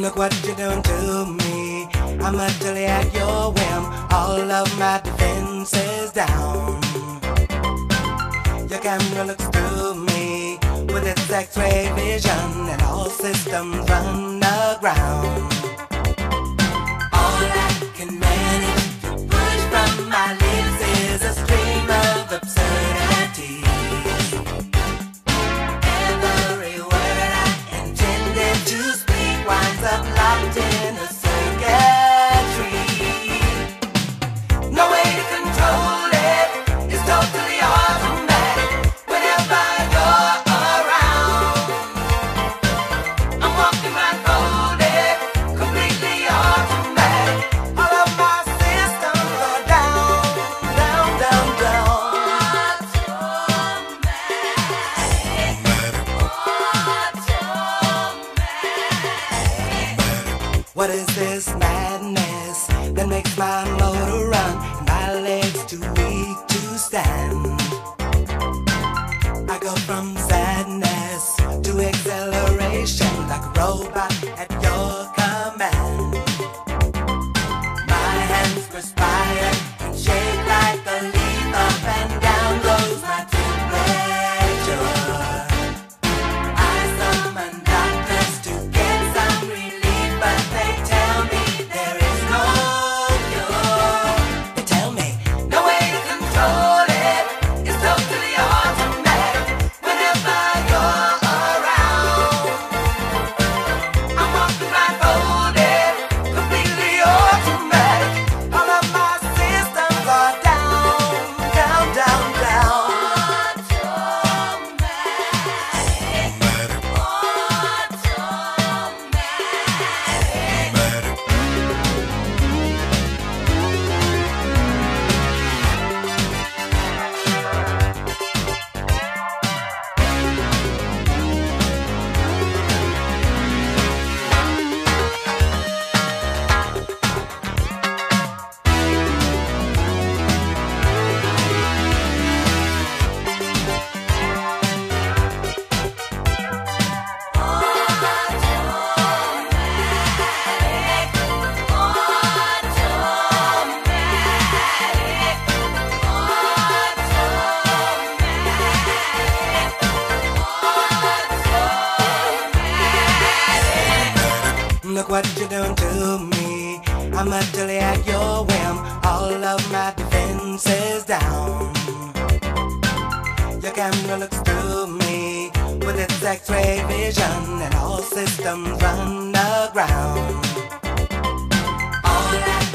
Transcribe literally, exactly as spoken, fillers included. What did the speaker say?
Look what you're doing to me. I'm utterly at your whim. All of my defenses down. Your camera looks through me with its X-ray vision, and all systems run aground. All I can manage to push from my lips is a stream of absurdities. Every word I intended to speak winds up locked in a circuitry. No way to control it, it's totally automatic. Whenever you're around, I'm walking blindfolded, completely automatic. All of my systems are down, down, down, down. What is this madness that makes my motor run and my legs too weak to stand? I go from sadness to acceleration like a robot at your command. My hands perspire and shake like a leaf. Up and down goes my temperature. I summon doctors to get some relief, but they tell me there is no cure. They tell me no way to control it, it's totally automatic. Whenever you're around, I'm walking blindfolded, completely automatic. All of my systems are down, down, down, down. Look what you're doing to me. I'm utterly at your whim. All of my defenses down. Your camera looks through me with its X-ray vision, and all systems run aground. All I